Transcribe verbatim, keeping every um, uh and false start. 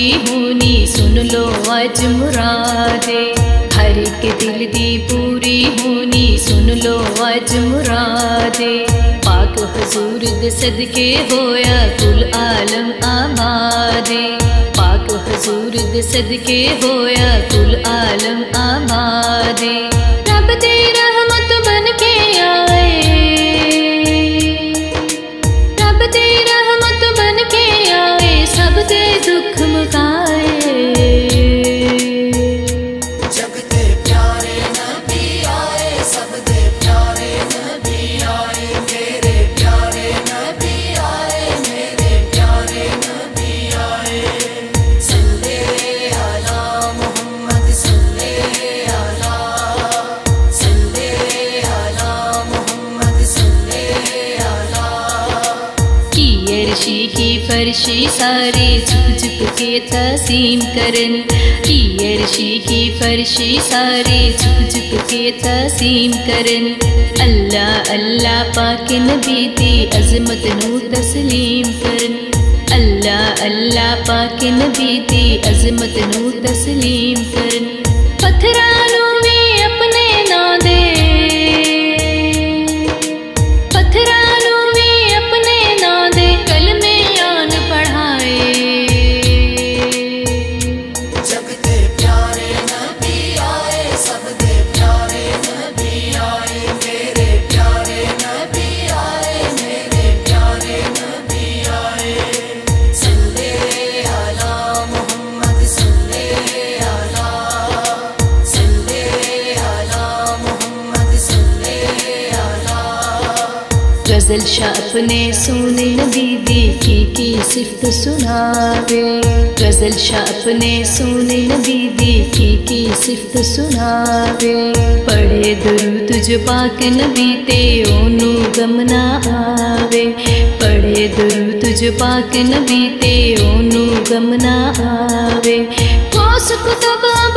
पूरी होनी सुन लो अज मुरादे। हर एक दिल दी पूरी होनी सुन लो अज मुरादे। पाक हजूर दे सदके होया कुल आलम आबादे। पाक हजूर दे सदके होया कुल आलम आबादे। रब दी रहमत बन के आए, रब दी रहमत बन के आए, सब दे दुख मुकाए। अर्शी की फर्शी सारे झुक झुक के तसीम करन। अर्शी की फर्शी सारे झुक झुक के तसीम करन। अल्लाह अल्लाह पाक नबी दी अजमत नू तस्लीम करन। अल्लाह अल्लाह पाक नबी दी अजमत नू तस्लीम करन। पत्थरां नू भी अपने ना दे, पत्थरां नू भी अपने ना दे, कलमे आन पढ़ाए। जग दे प्यारे नबी आए, सब दे प्यारे नबी आए, मेरे प्यारे नबी आए, मेरे प्यारे नबी आए। सल्ले अला मोहम्मद सल्ले अला, सल्ले अला मोहम्मद सल्ले अला। गजल शाह अपने सोने नबी दी की की सिफ्त सुनावे। गजल शाह अपने सोने नबी दी की की सिफ्त सुनावे। पढ़े दुरूद जो पाक नबी ते ओनू गम ना आवे। पढ़े दुरूद जो पाक नबी ते ओनू गम ना आवे। कोस कुतुब